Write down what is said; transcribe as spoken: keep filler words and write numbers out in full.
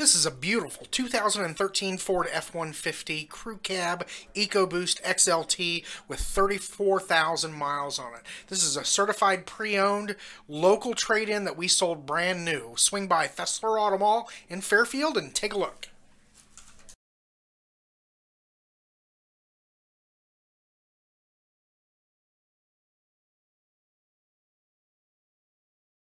This is a beautiful two thousand thirteen Ford F one fifty Crew Cab EcoBoost X L T with thirty-four thousand miles on it. This is a certified pre-owned local trade-in that we sold brand new. Swing by Fessler Auto Mall in Fairfield and take a look.